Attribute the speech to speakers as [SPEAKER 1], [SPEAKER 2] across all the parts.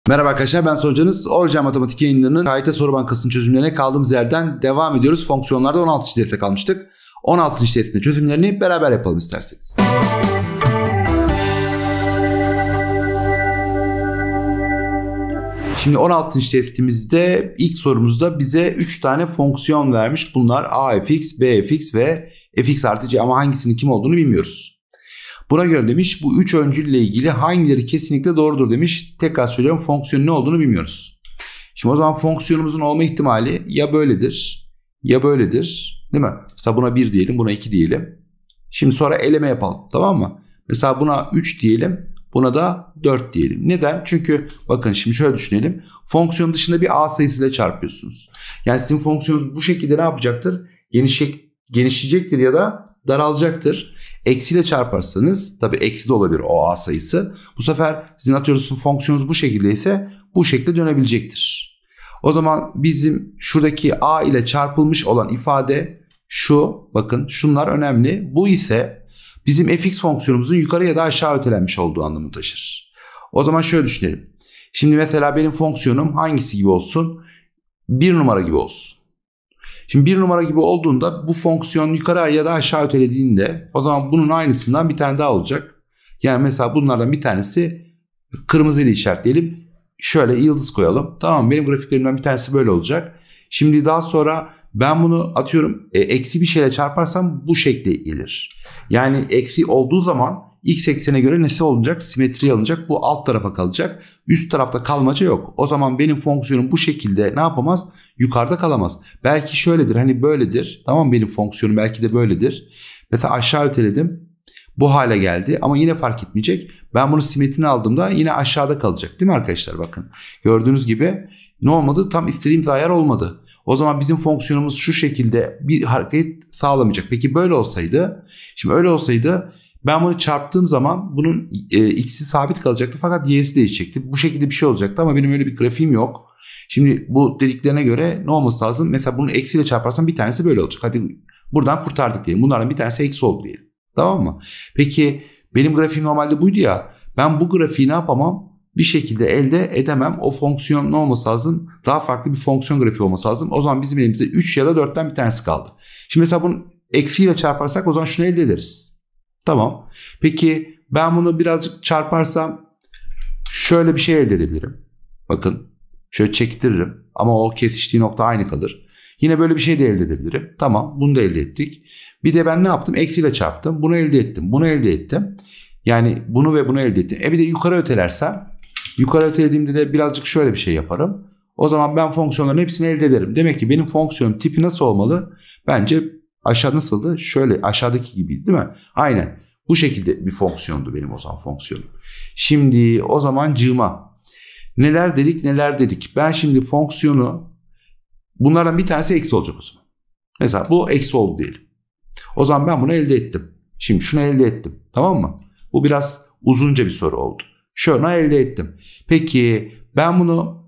[SPEAKER 1] Merhaba arkadaşlar, ben Sorucanız. Orca Matematik yayınlarının KYT Soru Bankası'nın çözümlerine kaldığımız yerden devam ediyoruz. Fonksiyonlarda 16. testte kalmıştık. 16. testinde çözümlerini beraber yapalım isterseniz. Şimdi 16. testimizde ilk sorumuzda bize 3 tane fonksiyon vermiş. Bunlar a(fx), b(fx) ve fx artı c, ama hangisinin kim olduğunu bilmiyoruz. Buna göre demiş bu 3 öncül ile ilgili hangileri kesinlikle doğrudur demiş. Tekrar söylüyorum, fonksiyonun ne olduğunu bilmiyoruz. Şimdi o zaman fonksiyonumuzun olma ihtimali ya böyledir ya böyledir, değil mi? Mesela buna 1 diyelim, buna 2 diyelim. Şimdi sonra eleme yapalım, tamam mı? Mesela buna 3 diyelim, buna da 4 diyelim. Neden? Çünkü bakın şimdi şöyle düşünelim. Fonksiyon dışında bir a sayısıyla çarpıyorsunuz. Yani sizin fonksiyonunuz bu şekilde ne yapacaktır? Genişleyecektir ya da daralacaktır. Eksiyle çarparsanız, tabii eksi de olabilir o a sayısı. Bu sefer sizin atıyorsunuz fonksiyonunuz bu şekilde ise bu şekilde dönebilecektir. O zaman bizim şuradaki a ile çarpılmış olan ifade şu. Bakın şunlar önemli. Bu ise bizim fx fonksiyonumuzun yukarı ya da aşağı ötelenmiş olduğu anlamı taşır. O zaman şöyle düşünelim. Şimdi mesela benim fonksiyonum hangisi gibi olsun? 1 numara gibi olsun. Şimdi 1 numara gibi olduğunda bu fonksiyon yukarı ya da aşağı ötelediğinde o zaman bunun aynısından bir tane daha olacak. Yani mesela bunlardan bir tanesi kırmızı ile işaretleyelim. Şöyle yıldız koyalım. Tamam, benim grafiklerimden bir tanesi böyle olacak. Şimdi daha sonra ben bunu atıyorum eksi bir şeyle çarparsam bu şekle gelir. Yani eksi olduğu zaman x eksene göre nesi olacak? Simetri alınacak. Bu alt tarafa kalacak. Üst tarafta kalmaca yok. O zaman benim fonksiyonum bu şekilde ne yapamaz? Yukarıda kalamaz. Belki şöyledir, hani böyledir. Tamam, benim fonksiyonum belki de böyledir. Mesela aşağı öteledim. Bu hale geldi ama yine fark etmeyecek. Ben bunu simetrini aldığımda yine aşağıda kalacak, değil mi arkadaşlar? Bakın gördüğünüz gibi ne olmadı? Tam istediğimiz ayar olmadı. O zaman bizim fonksiyonumuz şu şekilde bir hareket sağlamayacak. Peki böyle olsaydı, şimdi öyle olsaydı ben bunu çarptığım zaman bunun x'i sabit kalacaktı fakat y'si değişecekti. Bu şekilde bir şey olacaktı ama benim öyle bir grafiğim yok. Şimdi bu dediklerine göre ne olması lazım? Mesela bunu eksiyle çarparsam bir tanesi böyle olacak. Hadi buradan kurtardık diyelim. Bunlardan bir tanesi eksi oldu diyelim. Tamam mı? Peki benim grafiğim normalde buydu ya. Ben bu grafiği ne yapamam? Bir şekilde elde edemem. O fonksiyon ne olması lazım? Daha farklı bir fonksiyon grafiği olması lazım. O zaman bizim elimizde 3 ya da 4'ten bir tanesi kaldı. Şimdi mesela bunu eksiyle çarparsak o zaman şunu elde ederiz. Tamam. Peki ben bunu birazcık çarparsam şöyle bir şey elde edebilirim. Bakın şöyle çektiririm ama o kesiştiği nokta aynı kalır. Yine böyle bir şey de elde edebilirim. Tamam, bunu da elde ettik. Bir de ben ne yaptım? Eksiyle çarptım. Bunu elde ettim. Bunu elde ettim. Yani bunu ve bunu elde ettim. Bir de yukarı ötelersem, yukarı ötelediğimde de birazcık şöyle bir şey yaparım. O zaman ben fonksiyonların hepsini elde ederim. Demek ki benim fonksiyonum tipi nasıl olmalı? Bence aşağı nasıldı? Şöyle aşağıdaki gibiydi, değil mi? Aynen. Bu şekilde bir fonksiyondu benim o zaman fonksiyonum. Şimdi o zaman cığıma. Neler dedik neler dedik. Ben şimdi fonksiyonu, bunlardan bir tanesi eksi olacak o zaman. Mesela bu eksi oldu diyelim. O zaman ben bunu elde ettim. Şimdi şunu elde ettim. Tamam mı? Bu biraz uzunca bir soru oldu. Şunu elde ettim. Peki ben bunu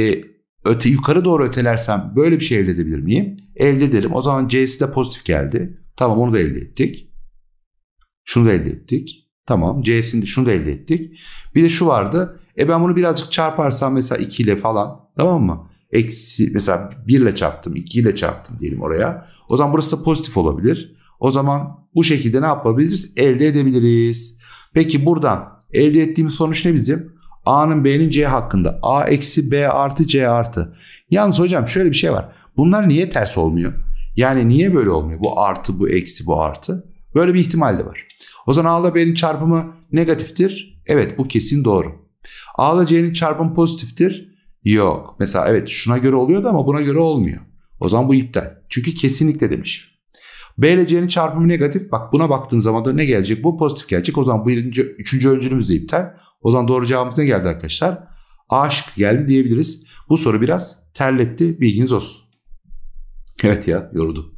[SPEAKER 1] yukarı doğru ötelersem böyle bir şey elde edebilir miyim? Elde ederim. O zaman c'si de pozitif geldi. Tamam, onu da elde ettik. Şunu da elde ettik. Tamam, c'sini de şunu da elde ettik. Bir de şu vardı. Ben bunu birazcık çarparsam mesela 2 ile falan, tamam mı? Eksi mesela 1 ile çarptım, 2 ile çarptım diyelim oraya. O zaman burası da pozitif olabilir. O zaman bu şekilde ne yapabiliriz? Elde edebiliriz. Peki buradan elde ettiğimiz sonuç ne bizim? A'nın B'nin C hakkında. A eksi B artı C artı. Yalnız hocam şöyle bir şey var. Bunlar niye ters olmuyor? Yani niye böyle olmuyor? Bu artı, bu eksi, bu artı. Böyle bir ihtimal de var. O zaman A ile B'nin çarpımı negatiftir. Evet, bu kesin doğru. A ile C'nin çarpımı pozitiftir. Yok. Mesela evet şuna göre oluyordu ama buna göre olmuyor. O zaman bu iptal. Çünkü kesinlikle demiş. B ile C'nin çarpımı negatif. Bak buna baktığın zaman da ne gelecek? Bu pozitif gelecek. O zaman bu üçüncü öncülümüz de iptal. O zaman doğru cevabımız ne geldi arkadaşlar? A şıkkı geldi diyebiliriz. Bu soru biraz terletti. Bilginiz olsun. Evet ya, yordu.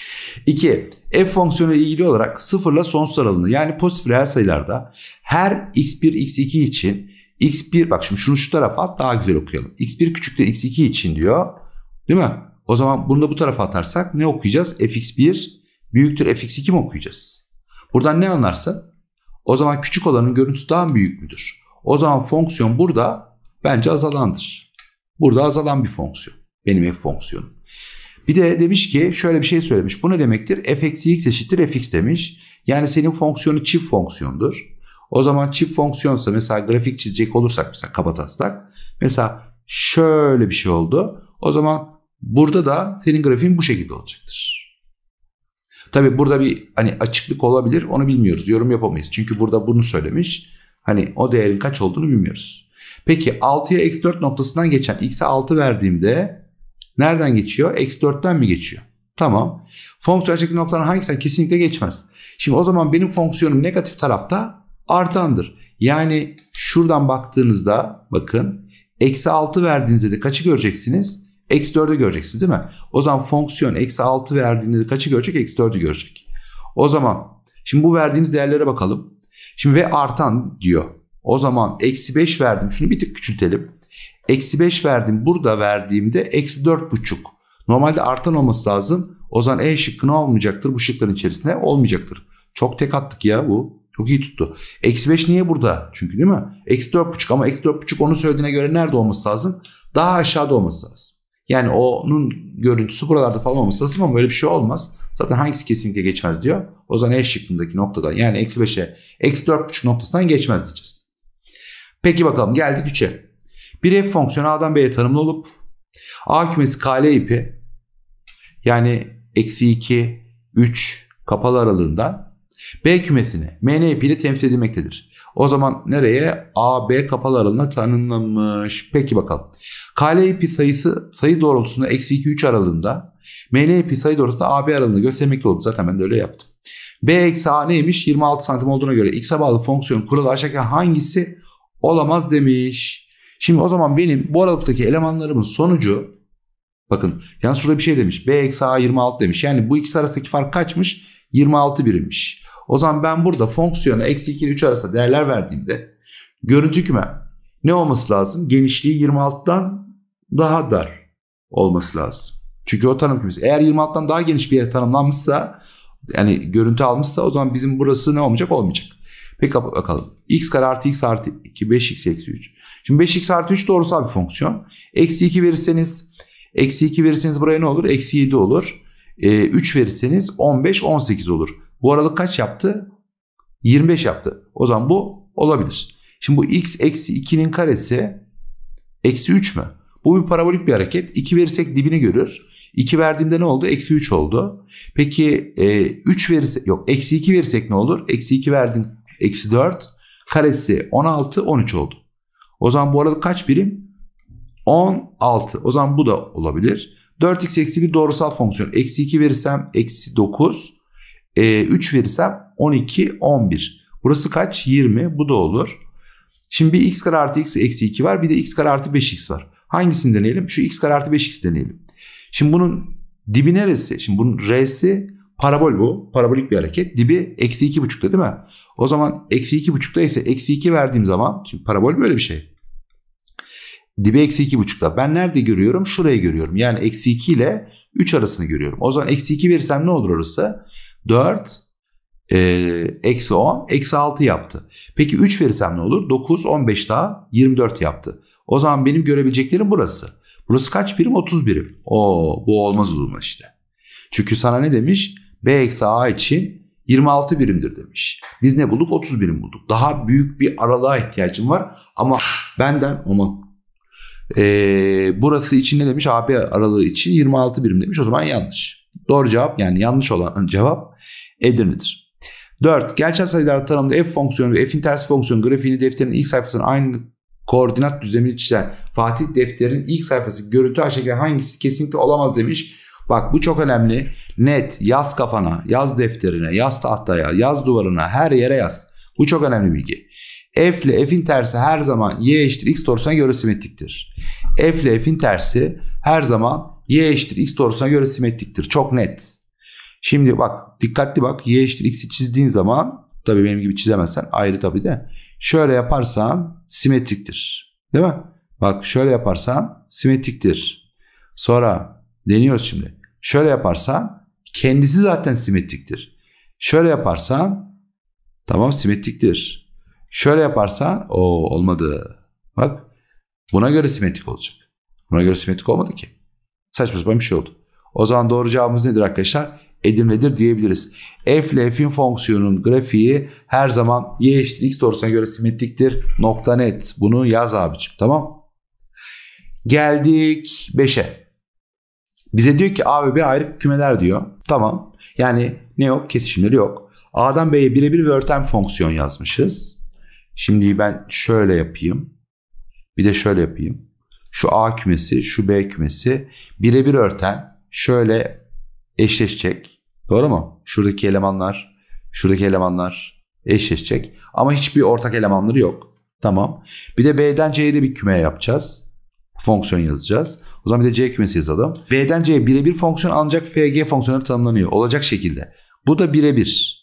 [SPEAKER 1] 2. F fonksiyonu ile ilgili olarak 0 ile sonsuz aralığını, yani pozitif reel sayılarda her x1 x2 için x1, bak şimdi şunu şu tarafa at, daha güzel okuyalım. x1 küçüktür x2 için diyor. Değil mi? O zaman bunu da bu tarafa atarsak ne okuyacağız? fx1 büyüktür fx2 mi okuyacağız? Buradan ne anlarsın? O zaman küçük olanın görüntüsü daha büyük müdür? O zaman fonksiyon burada bence azalandır. Burada azalan bir fonksiyon. Benim f fonksiyonum. Bir de demiş ki şöyle bir şey söylemiş. Bu ne demektir? f(x) eşittir fx demiş. Yani senin fonksiyonu çift fonksiyondur. O zaman çift fonksiyonsa mesela grafik çizecek olursak mesela kabataslak. Mesela şöyle bir şey oldu. O zaman burada da senin grafiğin bu şekilde olacaktır. Tabii burada bir hani açıklık olabilir, onu bilmiyoruz. Yorum yapamayız. Çünkü burada bunu söylemiş. Hani o değerin kaç olduğunu bilmiyoruz. Peki 6'ya x4 noktasından geçen x'e 6 verdiğimde nereden geçiyor? x4'ten mi geçiyor? Tamam. Fonksiyon açıklık noktaların hangisinden kesinlikle geçmez. Şimdi o zaman benim fonksiyonum negatif tarafta artandır. Yani şuradan baktığınızda bakın eksi 6 verdiğinizde de kaçı göreceksiniz? Eksi 4'ü göreceksiniz değil mi? O zaman fonksiyon eksi 6 verdiğinde de kaçı görecek? Eksi 4'ü görecek. O zaman şimdi bu verdiğimiz değerlere bakalım. Şimdi ve artan diyor. O zaman eksi 5 verdim. Şunu bir tık küçültelim. Eksi 5 verdim. Burada verdiğimde eksi 4,5. Normalde artan olması lazım. O zaman E şıkkı ne olmayacaktır? Bu şıkların içerisinde olmayacaktır. Çok tek attık ya bu. Çok iyi tuttu. Eksi 5 niye burada? Çünkü değil mi? Eksi 4,5 ama eksi 4,5 onun söylediğine göre nerede olması lazım? Daha aşağıda olması lazım. Yani onun görüntüsü buralarda falan olması lazım ama böyle bir şey olmaz. Zaten hangisi kesinlikle geçmez diyor. O zaman E şıkkındaki noktadan yani eksi 5'e eksi 4,5 noktasından geçmez diyeceğiz. Peki bakalım geldik 3'e. Bir f fonksiyonu A'dan B'ye tanımlı olup A kümesi KL ipi yani eksi 2, 3 kapalı aralığından B kümesini MN ipiyle temsil edilmektedir. O zaman nereye? A, B kapalı aralığına tanımlanmış. Peki bakalım. KL ipi sayı doğrultusunda eksi 2, 3 aralığında MN ipi sayı doğrultusunda AB aralığını göstermekte oldu. Zaten ben de öyle yaptım. B eksi A neymiş? 26 santim olduğuna göre x'e bağlı fonksiyon kuralı aşağıdaki hangisi olamaz demiş. Şimdi o zaman benim bu aralıktaki elemanlarımın sonucu bakın yalnız şurada bir şey demiş. B eksi A 26 demiş. Yani bu ikisi arasındaki fark kaçmış? 26 birimmiş. O zaman ben burada fonksiyona eksi 2 ile 3 arasında değerler verdiğimde görüntü kümem ne olması lazım? Genişliği 26'dan daha dar olması lazım. Çünkü o tanım kümesi. Eğer 26'dan daha geniş bir yer tanımlanmışsa yani görüntü almışsa o zaman bizim burası ne olmayacak? Olmayacak. Peki bakalım. X kare artı x artı 2 5x eksi 3. Şimdi 5x artı 3 doğrusal bir fonksiyon. Eksi 2 verirseniz buraya ne olur? Eksi 7 olur. 3 verirseniz 15 18 olur. Bu aralık kaç yaptı? 25 yaptı. O zaman bu olabilir. Şimdi bu x eksi 2'nin karesi eksi 3 mü? Bu bir parabolik bir hareket. 2 verirsek dibini görür. 2 verdiğimde ne oldu? Eksi 3 oldu. Peki 3 verirsek yok eksi 2 verirsek ne olur? Eksi 2 verdim eksi 4 karesi 16 13 oldu. O zaman bu aralık kaç birim? 16. O zaman bu da olabilir. 4x eksi 1 doğrusal fonksiyon. Eksi 2 verirsem eksi 9. 3 verirsem 12 11. Burası kaç? 20. Bu da olur. Şimdi bir x kare artı x eksi 2 var. Bir de x kare artı 5x var. Hangisini deneyelim? Şu x kare artı 5x deneyelim. Şimdi bunun dibi neresi? Şimdi bunun r'si parabol bu. Parabolik bir hareket. Dibi eksi 2,5'ta değil mi? O zaman eksi 2,5'ta ise eksi 2 verdiğim zaman şimdi parabol böyle bir şey. Dibi eksi 2,5'ta. Ben nerede görüyorum? Şurayı görüyorum. Yani eksi 2 ile 3 arasını görüyorum. O zaman eksi 2 verirsem ne olur orası? 4 eksi 10 eksi 6 yaptı. Peki 3 verirsem ne olur? 9 15 daha 24 yaptı. O zaman benim görebileceklerim burası. Burası kaç birim? 30 birim. Bu olmaz o zaman işte. Çünkü sana ne demiş? B eksi A için 26 birimdir demiş. Biz ne bulduk? 30 birim bulduk. Daha büyük bir aralığa ihtiyacım var. Ama benden burası için ne demiş? AB aralığı için 26 birim demiş. O zaman yanlış. Doğru cevap yani yanlış olan cevap Edirne'dir. 4. Gerçel sayılar tanımlı f fonksiyonu ve f'in tersi fonksiyonu grafiğini defterin ilk sayfasının aynı koordinat düzlemini çizen Fatih defterinin ilk sayfası görüntü aşağıdaki hangisi kesinlikle olamaz demiş. Bak bu çok önemli. Net yaz kafana, yaz defterine, yaz tahtaya, yaz duvarına, her yere yaz. Bu çok önemli bilgi. F ile f'in tersi her zaman y eşittir x doğrusuna göre simetriktir. F ile f'in tersi her zaman y eşittir x doğrusuna göre simetriktir. Çok net. Şimdi bak dikkatli bak y eşittir x'i çizdiğin zaman tabii benim gibi çizemezsen ayrı tabii de şöyle yaparsan simetriktir. Değil mi? Bak şöyle yaparsan simetriktir. Sonra deniyoruz şimdi. Şöyle yaparsan kendisi zaten simetriktir. Şöyle yaparsan tamam simetriktir. Şöyle yaparsan olmadı. Bak Buna göre simetrik olacak. Buna göre simetrik olmadı ki. Saçma sapan bir şey oldu. O zaman doğru cevabımız nedir arkadaşlar? Edirne'dir diyebiliriz. F ile f'in fonksiyonunun grafiği her zaman y eşittir x doğrusuna göre simetriktir. Nokta net. Bunu yaz abicim, tamam. Geldik 5'e. Bize diyor ki A ve B ayrı kümeler diyor. Tamam. Yani ne yok? Kesişimleri yok. A'dan B'ye birebir ve örten fonksiyon yazmışız. Şimdi ben şöyle yapayım. Bir de şöyle yapayım. Şu A kümesi, şu B kümesi birebir örten şöyle eşleşecek. Doğru mu? Şuradaki elemanlar eşleşecek. Ama hiçbir ortak elemanları yok. Tamam. Bir de B'den C'ye de bir küme yapacağız. Fonksiyon yazacağız. O zaman bir de C kümesi yazalım. B'den C'ye birebir fonksiyon ancak FG fonksiyonları tanımlanıyor. Olacak şekilde. Bu da birebir.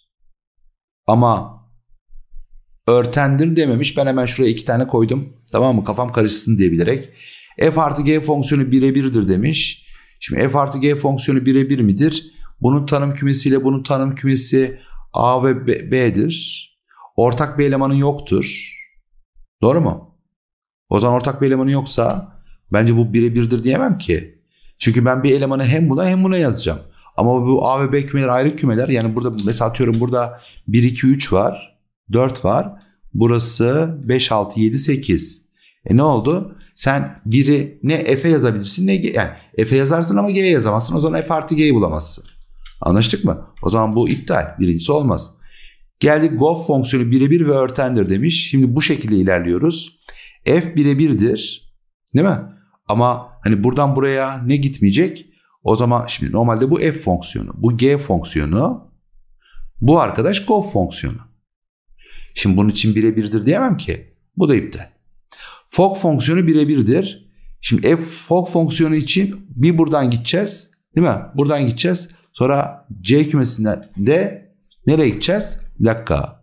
[SPEAKER 1] Ama örtendir dememiş. Ben hemen şuraya 2 tane koydum. Tamam mı? Kafam karışsın diye bilerek. F artı G fonksiyonu birebirdir demiş. Şimdi F artı G fonksiyonu birebir midir? Bunun tanım kümesiyle bunun tanım kümesi A ve B'dir. Ortak bir elemanı yoktur. Doğru mu? O zaman ortak bir elemanı yoksa bence bu birebirdir diyemem ki. Çünkü ben bir elemanı hem buna hem buna yazacağım. Ama bu A ve B kümeler ayrı kümeler. Yani burada mesela atıyorum burada 1, 2, 3 var. 4 var. Burası 5, 6, 7, 8. Ne oldu? Sen biri ne F'e yazabilirsin ne G. Yani F'e yazarsın ama G'ye yazamazsın. O zaman F artı G'yi bulamazsın. Anlaştık mı? O zaman bu iptal. Birincisi olmaz. Geldik Goff fonksiyonu birebir ve örtendir demiş. Şimdi bu şekilde ilerliyoruz. F birebirdir. Değil mi? Ama hani buradan buraya ne gitmeyecek? O zaman şimdi normalde bu F fonksiyonu. Bu G fonksiyonu. Bu arkadaş Goff fonksiyonu. Şimdi bunun için birebirdir diyemem ki. Bu da iptal. Fogg fonksiyonu birebirdir. Şimdi Fogg fonksiyonu için bir buradan gideceğiz. Değil mi? Buradan gideceğiz. Sonra C kümesinden de nereye gideceğiz? Bir dakika.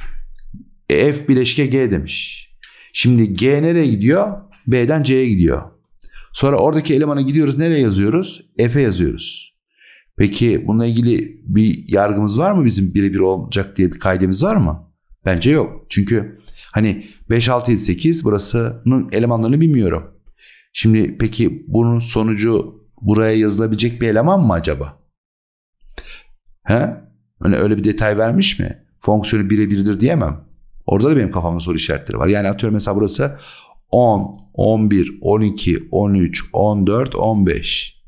[SPEAKER 1] F bileşke G demiş. Şimdi G nereye gidiyor? B'den C'ye gidiyor. Sonra oradaki elemana gidiyoruz. Nereye yazıyoruz? F'e yazıyoruz. Peki bununla ilgili bir yargımız var mı bizim birebir olacak diye bir kaidemiz var mı? Bence yok. Çünkü hani 5, 6, 7, 8 burasının elemanlarını bilmiyorum. Şimdi peki bunun sonucu buraya yazılabilecek bir eleman mı acaba? He? Hani öyle bir detay vermiş mi? Fonksiyonu birebirdir diyemem. Orada da benim kafamda soru işaretleri var. Yani atıyorum mesela burası 10, 11, 12, 13, 14, 15.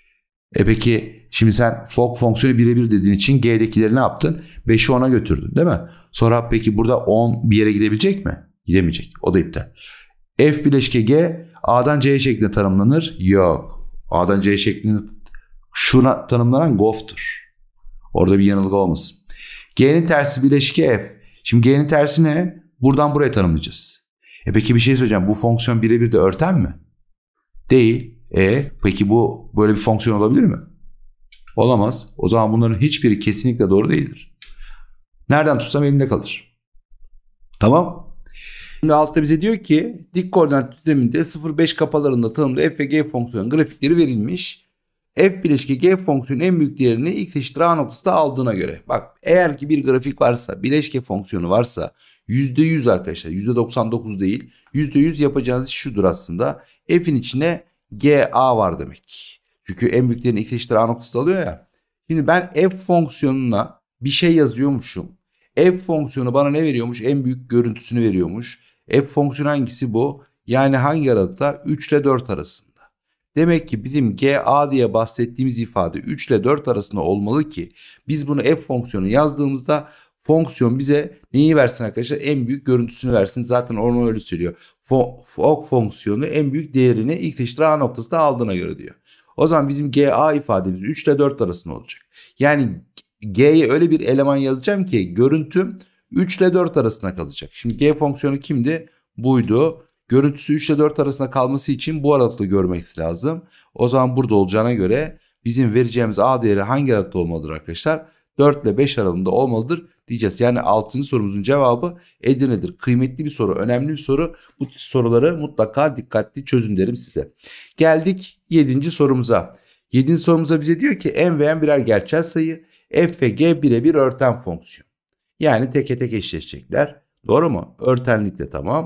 [SPEAKER 1] Peki şimdi sen Fogg fonksiyonu birebir dediğin için G'dekileri ne yaptın? 5'i 10'a götürdün değil mi? Sonra peki burada 10 bir yere gidebilecek mi? Gidemeyecek. O da iptal. F bileşke G A'dan C şeklinde tanımlanır. Yok. A'dan C şeklinde şuna tanımlanan Goff'tur. Orada bir yanılgı olmasın. G'nin tersi bileşke F. Şimdi G'nin tersi ne? Buradan buraya tanımlayacağız. Peki bir şey söyleyeceğim. Bu fonksiyon birebir de örten mi? Değil. Peki bu böyle bir fonksiyon olabilir mi? Olamaz. O zaman bunların hiçbiri kesinlikle doğru değildir. Nereden tutsam elinde kalır. Tamam. Şimdi altta bize diyor ki dik koordinat düzleminde 0,5 kapalarında tanımlı f ve g fonksiyon grafikleri verilmiş. F bileşke g fonksiyonun en büyük değerini x eşittir a noktasında aldığına göre. Bak eğer ki bir grafik varsa bileşke fonksiyonu varsa %100 arkadaşlar %99 değil %100 yapacağınız iş şudur aslında. F'in içine GA var demek. Çünkü en büyük değerini x eşittir a noktasında alıyor ya. Şimdi ben f fonksiyonuna bir şey yazıyormuşum. F fonksiyonu bana ne veriyormuş? En büyük görüntüsünü veriyormuş. F fonksiyonu hangisi bu? Yani hangi aralıkta? 3 ile 4 arasında. Demek ki bizim GA diye bahsettiğimiz ifade 3 ile 4 arasında olmalı ki biz bunu f fonksiyonu yazdığımızda fonksiyon bize neyi versin arkadaşlar? En büyük görüntüsünü versin. Zaten onu öyle söylüyor. Fogg fonksiyonu en büyük değerini x eşittir a noktasında aldığına göre diyor. O zaman bizim GA ifademiz 3 ile 4 arasında olacak. Yani G'ye öyle bir eleman yazacağım ki görüntüm 3 ile 4 arasında kalacak. Şimdi G fonksiyonu kimdi? Buydu. Görüntüsü 3 ile 4 arasında kalması için bu aralıkta görmek lazım. O zaman burada olacağına göre bizim vereceğimiz A değeri hangi aralıkta olmalıdır arkadaşlar? 4 ile 5 aralığında olmalıdır diyeceğiz. Yani 6. sorumuzun cevabı Edirne'dir. Kıymetli bir soru, önemli bir soru. Bu soruları mutlaka dikkatli çözün derim size. Geldik 7. sorumuza. 7. sorumuza bize diyor ki n ve n birer gerçel sayı. F ve G birebir örten fonksiyon. Yani teke tek eşleşecekler. Doğru mu? Örtenlikle tamam.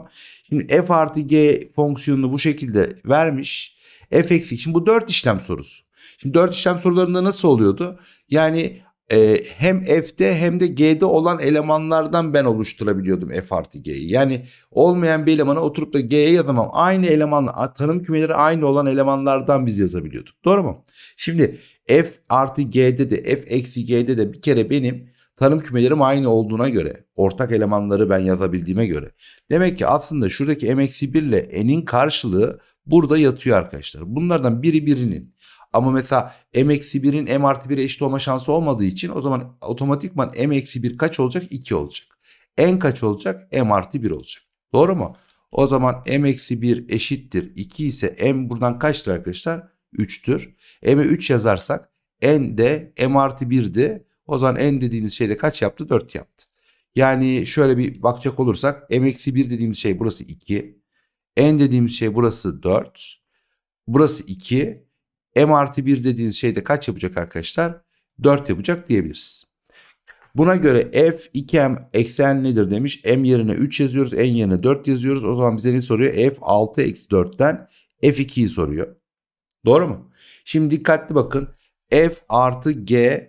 [SPEAKER 1] Şimdi f artı g fonksiyonunu bu şekilde vermiş. F eksi. Şimdi bu 4 işlem sorusu. Şimdi 4 işlem sorularında nasıl oluyordu? Yani hem f'te hem de g'de olan elemanlardan ben oluşturabiliyordum f artı g'yi. Yani olmayan bir elemanı oturup da g'ye yazamam. Aynı eleman, tanım kümeleri aynı olan elemanlardan biz yazabiliyorduk. Doğru mu? Şimdi f artı g'de de f eksi g'de de bir kere benim tanım kümelerim aynı olduğuna göre, ortak elemanları ben yazabildiğime göre. Demek ki aslında şuradaki m-1 ile n'in karşılığı burada yatıyor arkadaşlar. Bunlardan biri birinin. Ama mesela m-1'in m artı 1'e eşit olma şansı olmadığı için o zaman otomatikman m-1 kaç olacak? 2 olacak. N kaç olacak? M artı 1 olacak. Doğru mu? O zaman m-1 eşittir 2 ise m buradan kaçtır arkadaşlar? 3'tür. M'e 3 yazarsak n de m artı 1'di. O zaman n dediğiniz şey de kaç yaptı? 4 yaptı. Yani şöyle bir bakacak olursak m-1 dediğimiz şey burası 2. N dediğimiz şey burası 4. Burası 2. M artı 1 dediğiniz şey de kaç yapacak arkadaşlar? 4 yapacak diyebiliriz. Buna göre f 2m eksi n nedir demiş. M yerine 3 yazıyoruz. N yerine 4 yazıyoruz. O zaman bize ne soruyor? F 6 eksi 4'ten f2'yi soruyor. Doğru mu? Şimdi dikkatli bakın. F artı g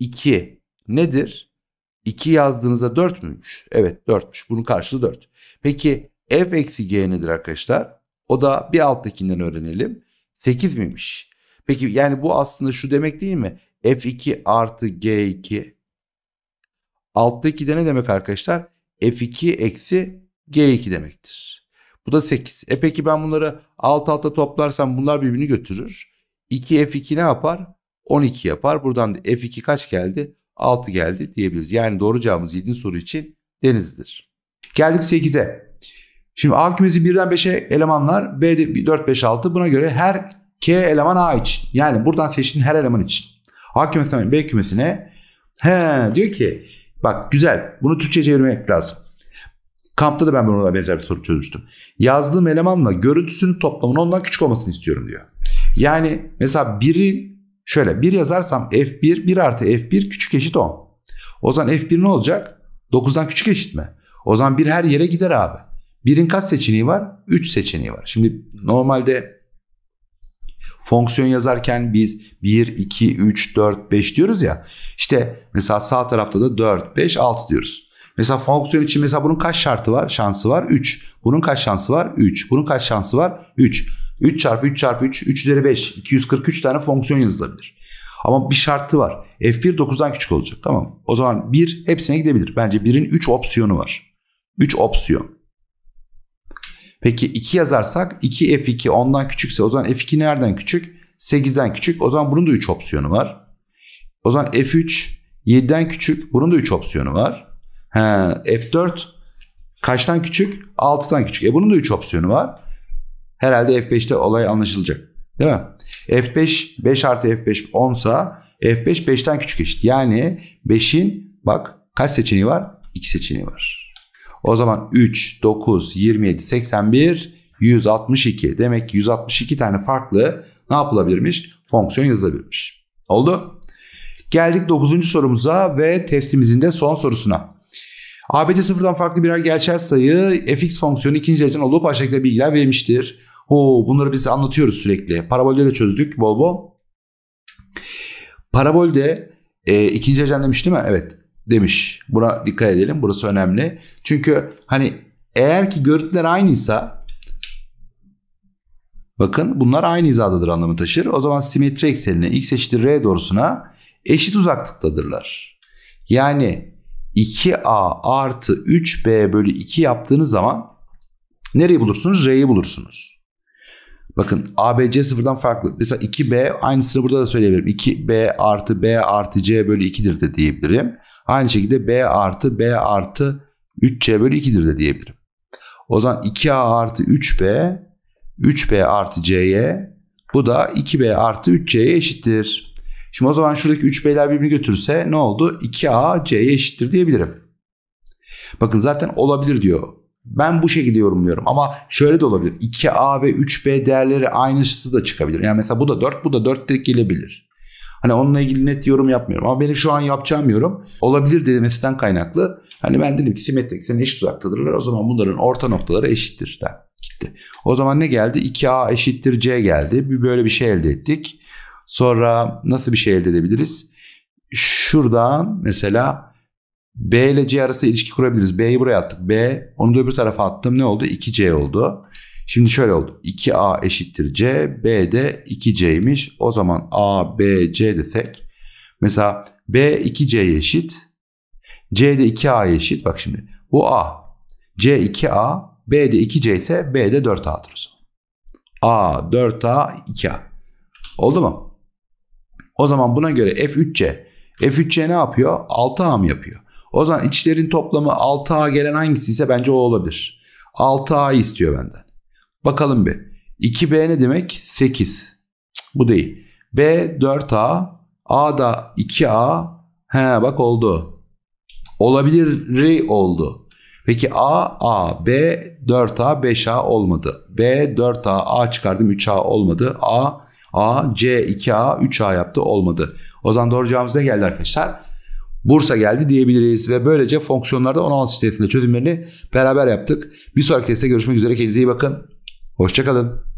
[SPEAKER 1] 2 nedir? 2 yazdığınızda 4 müymüş? Evet 4'müş. Bunun karşılığı 4. Peki f eksi g nedir arkadaşlar? O da bir alttakinden öğrenelim. 8 miymiş? Peki yani bu aslında şu demek değil mi? F2 artı G2. Alttaki de ne demek arkadaşlar? F2 eksi G2 demektir. Bu da 8. Peki ben bunları alt alta toplarsam bunlar birbirini götürür. 2 F2 ne yapar? 12 yapar. Buradan da F2 kaç geldi? 6 geldi diyebiliriz. Yani doğru cevabımız 7. soru için Denizli'dir. Geldik 8'e. Şimdi A kümesi 1'den 5'e elemanlar. B'de 4, 5, 6. Buna göre her K eleman A için. Yani buradan seçtiğin her eleman için. A kümesinden B kümesine. Diyor ki bak güzel. Bunu Türkçe çevirmek lazım. Kampta da ben buna benzer bir soru çözmüştüm. Yazdığım elemanla görüntüsünün toplamının ondan küçük olmasını istiyorum diyor. Yani mesela 1'i şöyle 1 yazarsam F1 1 artı F1 küçük eşit 10. O zaman F1 ne olacak? 9'dan küçük eşit mi? O zaman 1 her yere gider abi. 1'in kaç seçeneği var? 3 seçeneği var. Şimdi normalde fonksiyon yazarken biz 1, 2, 3, 4, 5 diyoruz ya. İşte mesela sağ tarafta da 4, 5, 6 diyoruz. Mesela fonksiyon için mesela bunun kaç şartı var? Şansı var 3. Bunun kaç şansı var? 3. Bunun kaç şansı var? 3. 3 çarpı 3 çarpı 3, 3 üzeri 5. 243 tane fonksiyon yazılabilir. Ama bir şartı var. F1 9'dan küçük olacak. Tamam. O zaman 1 hepsine gidebilir. Bence 1'in 3 opsiyonu var. 3 opsiyon. Peki 2 yazarsak 2 F2 10'dan küçükse o zaman F2 nereden küçük? 8'den küçük. O zaman bunun da 3 opsiyonu var. O zaman F3 7'den küçük. Bunun da 3 opsiyonu var. F4 kaçtan küçük? 6'dan küçük. Bunun da 3 opsiyonu var. Herhalde F5'te olay anlaşılacak. Değil mi? F5 5 artı F5 10 sa F5 5'ten küçük eşit. Yani 5'in bak kaç seçeneği var? 2 seçeneği var. O zaman 3, 9, 27, 81, 162. Demek ki 162 tane farklı ne yapılabilirmiş? Fonksiyon yazılabilirmiş. Oldu. Geldik 9. sorumuza ve testimizin de son sorusuna. ABC sıfırdan farklı birer gerçel sayı fx fonksiyonu ikinci dereceden olup aşağıdaki bilgiler verilmiştir. Bunları biz anlatıyoruz sürekli. Parabolde de çözdük bol bol. Parabolde ikinci dereceden demiş değil mi? Evet demiş. Buna dikkat edelim. Burası önemli. Çünkü hani eğer ki görüntüler aynıysa bakın bunlar aynı hizadadır anlamı taşır. O zaman simetri eksenine x eşittir r doğrusuna eşit uzaklıktadırlar. Yani 2a artı 3b bölü 2 yaptığınız zaman nereyi bulursunuz? R'yi bulursunuz. Bakın ABC sıfırdan farklı. Mesela 2b aynısını burada da söyleyebilirim. 2b artı b artı c bölü 2'dir de diyebilirim. Aynı şekilde b artı 3c bölü 2'dir de diyebilirim. O zaman 2a artı 3b artı c'ye bu da 2b artı 3c'ye eşittir. Şimdi o zaman şuradaki 3b'ler birbirini götürürse ne oldu? 2a c'ye eşittir diyebilirim. Bakın zaten olabilir diyor. Ben bu şekilde yorumluyorum ama şöyle de olabilir. 2a ve 3b değerleri aynısı da çıkabilir. Yani mesela bu da 4, bu da 4 de gelebilir. Hani onunla ilgili net yorum yapmıyorum. Ama benim şu an yapacağım yorum olabilir demesinden kaynaklı. Hani ben dedim ki simetrik eksen eşit uzaktadırlar. O zaman bunların orta noktaları eşittir. Gitti. O zaman ne geldi? 2A eşittir C geldi. Böyle bir şey elde ettik. Sonra nasıl bir şey elde edebiliriz? Şuradan mesela B ile C arasında ilişki kurabiliriz. B'yi buraya attık. B, onu da öbür tarafa attım. Ne oldu? 2C oldu. Şimdi şöyle oldu. 2A eşittir C. B de 2C'ymiş. O zaman A, B, C desek. Mesela B 2C'ye eşit. C de 2A'ya eşit. Bak şimdi. Bu A. C 2A. B de 2C ise B de 4A'dır o zaman. A, 4A, 2A. Oldu mu? O zaman buna göre F3C. F3C ne yapıyor? 6A mı yapıyor? O zaman içlerin toplamı 6A gelen hangisi ise bence o olabilir. 6A istiyor benden. Bakalım bir. 2B ne demek? 8. Bu değil. B 4A. A da 2A. He bak oldu. Olabilir oldu. Peki A, B 4A, 5A olmadı. B 4A, A çıkardım 3A olmadı. C 2A, 3A yaptı olmadı. O zaman doğru cevabımız ne geldi arkadaşlar? Bursa geldi diyebiliriz ve böylece fonksiyonlarda 16 testinde çözümlerini beraber yaptık. Bir sonraki testte görüşmek üzere. Kendinize iyi bakın. Hoşça kalın.